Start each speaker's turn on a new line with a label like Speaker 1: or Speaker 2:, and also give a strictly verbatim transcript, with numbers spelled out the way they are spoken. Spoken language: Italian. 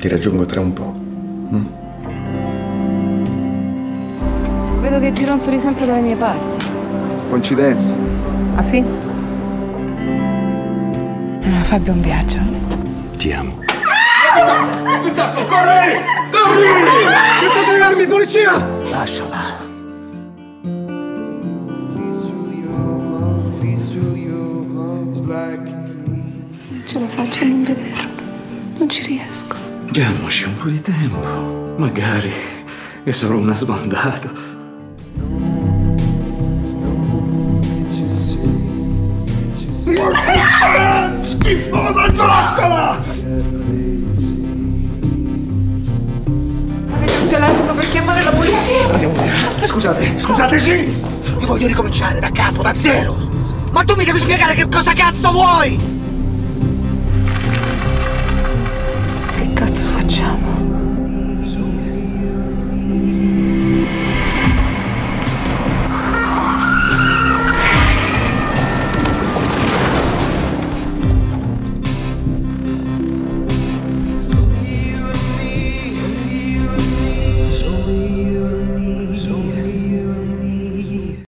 Speaker 1: Ti raggiungo tra un po'. Mm?
Speaker 2: Vedo che gironzoli sempre dalle mie parti.
Speaker 1: Coincidenza.
Speaker 2: Ah sì? Allora Fabio, un viaggio.
Speaker 1: Ti amo.
Speaker 3: Un sacco, corri! Corri!
Speaker 1: Gettate le armi, polizia!
Speaker 4: Lasciala.
Speaker 2: Non ce la faccio a non vederlo. Non ci riesco.
Speaker 1: Diamoci un po' di tempo. Magari è solo una sbandata.
Speaker 3: Schifosa zoccola!
Speaker 2: Avete un telefono per chiamare la polizia?
Speaker 4: Andiamo via. Scusate, scusate, sì! Io voglio ricominciare da capo, da zero! Ma tu mi devi spiegare che cosa cazzo vuoi!